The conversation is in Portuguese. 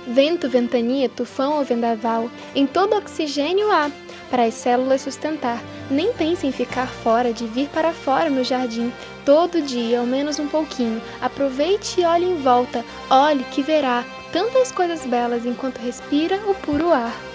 Vento, ventania, tufão ou vendaval, em todo oxigênio há, para as células sustentar. Nem pense em ficar fora, de vir para fora no jardim, todo dia, ao menos um pouquinho. Aproveite e olhe em volta, olhe que verá tantas coisas belas enquanto respira o puro ar.